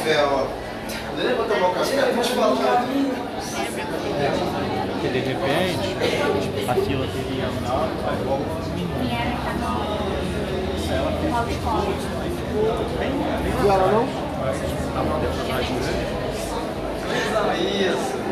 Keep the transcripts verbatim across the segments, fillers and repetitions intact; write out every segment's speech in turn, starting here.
fé, ó. Lembra tomar um café? Deixa eu falar. Porque de repente a fila teria E ela não? Isso.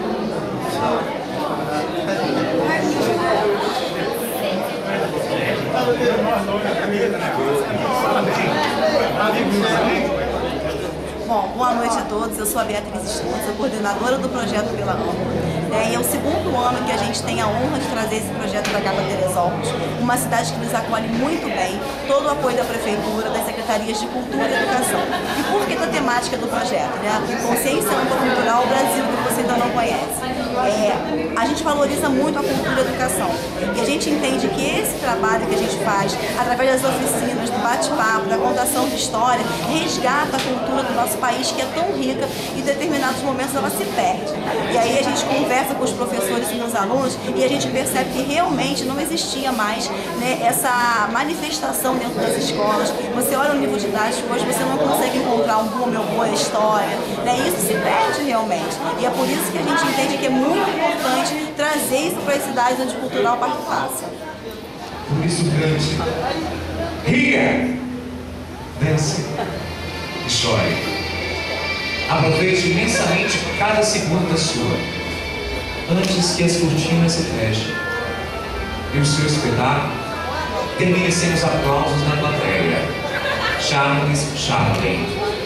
Bom, boa noite a todos. Eu sou a Beatriz Stutz, sou coordenadora do projeto Pela Honra. É, e é o segundo ano que a gente tem a honra de trazer esse projeto para cá para Teresópolis, uma cidade que nos acolhe muito bem, todo o apoio da Prefeitura, das Secretarias de Cultura e Educação. E por que da temática do projeto? Né? Consciência Ampla Cultural Brasil, que você ainda não conhece. É, a gente valoriza muito a cultura e a educação. E a gente entende que esse trabalho que a gente faz, através das oficinas, do bate-papo, da contação de história, resgata a cultura do nosso país, que é tão rica e em determinados momentos ela se perde. E aí a gente conversa com os professores e com os alunos e a gente percebe que realmente não existia mais, né, essa manifestação dentro das escolas. Você olha o nível didático hoje, você não consegue encontrar um bom ou boa história, né? Isso se perde realmente. E é por isso que a gente entende que é muito importante trazer isso para as cidades onde o cultural participasse. Por isso grande, ria, dance e chore. Aproveite imensamente cada segundo da sua, antes que as cortinas se fechem e o seu espetáculo termine sem os aplausos na plateia. Charles Chaplin.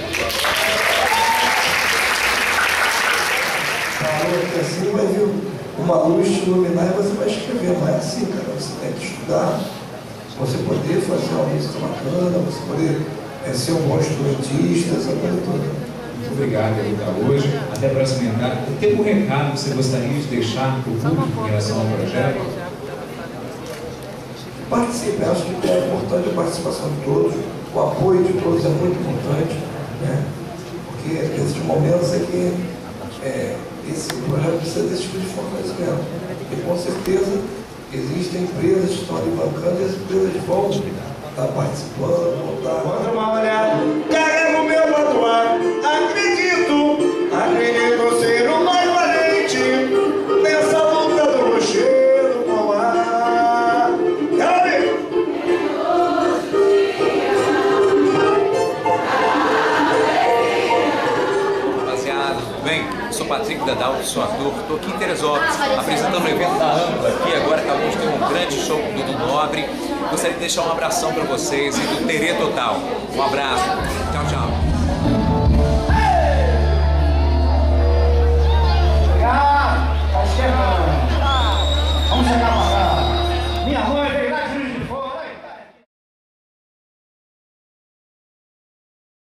Falou que assim vai vir uma luz te iluminar e você vai escrever. Não é assim, cara. Você tem que estudar, você poder fazer uma música bacana, você poder é, ser um bom instrumentista, essa coisa toda. Muito obrigado por estar hoje. Até a próxima entrada. Tem algum recado que você gostaria de deixar para o público em relação ao projeto? Participe. Acho que é importante a participação de todos. O apoio de todos é muito importante, né? Porque esses momentos é que é, esse projeto precisa desse tipo de fortalecimento. E com certeza existem empresas que estão ali bancando e as empresas vão estar participando, vão estar... Manda uma olhada. Carrego meu mandoar. Acredito, acredito ser o mais valente nessa luta do rochedo com ar. Quero ver. Rapaziada, tudo bem? Eu sou Patrick Dadal, sou ator, estou aqui em Teresópolis, apresentando o evento da Ampla aqui. Agora acabamos de ter um grande show com o Dudu Nobre. Gostaria de deixar um abração para vocês e do Terê Total. Um abraço. Tchau, tchau. Tá chegando. Vamos chegar pra cá. Minha mãe